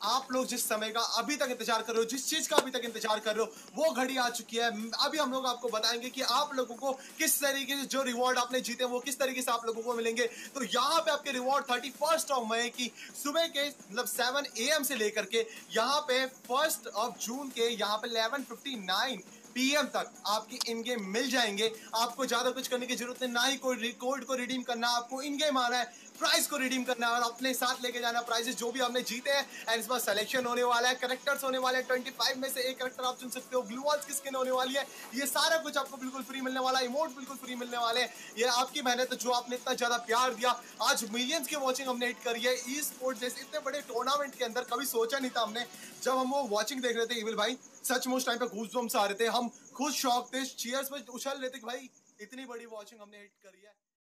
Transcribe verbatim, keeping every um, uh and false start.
आप लोग जिस समय का अभी तक इंतजार कर रहे हो, जिस चीज का अभी तक इंतजार कर रहे हो, वो घड़ी आ चुकी है। अभी हम लोग आपको बताएंगे कि आप लोगों को किस तरीके से जो रिवॉर्ड आपने जीते वो किस तरीके से आप लोगों को मिलेंगे। तो यहाँ पे आपके reward thirty first of May की सुबह के मतलब सेवन ए एम से लेकर के यहाँ पे फर्स्ट ऑफ जून के यहाँ पे इलेवन फिफ्टी नाइन पीएम तक आपकी इन गेम मिल जाएंगे। आपको ज्यादा कुछ करने की जरूरत नहीं, ना ही कोई कोड को रिडीम करना, आपको इन गेम आना है, प्राइस को रिडीम करना है और अपने साथ लेके जाना प्राइजेस जो भी आपने जीते हैं। एंड इस बार सिलेक्शन होने वाला है, करेक्टर्स होने वाले हैं, पच्चीस में से एक करेक्टर आप चुन सकते हो, ग्लू वॉल्स की स्किन होने वाली है। ये सारा कुछ आपको बिल्कुल फ्री मिलने वाला है, इमोट बिल्कुल फ्री मिलने वाले हैं। ये आपकी मेहनत जो आपने इतना ज्यादा प्यार दिया, आज मिलियंस की वॉचिंग हमने हिट करी है। ई स्पोर्ट जैसे इतने बड़े टूर्नामेंट के अंदर कभी सोचा नहीं था हमने। जब हम वो वॉचिंग देख रहे थे इविल भाई, सचमुच टाइम पे गूज़बम्प्स आ रहे थे, हम खुद शौक थे, चीयर्स में उछल रहे थे कि भाई इतनी बड़ी वॉचिंग हमने हिट करी है।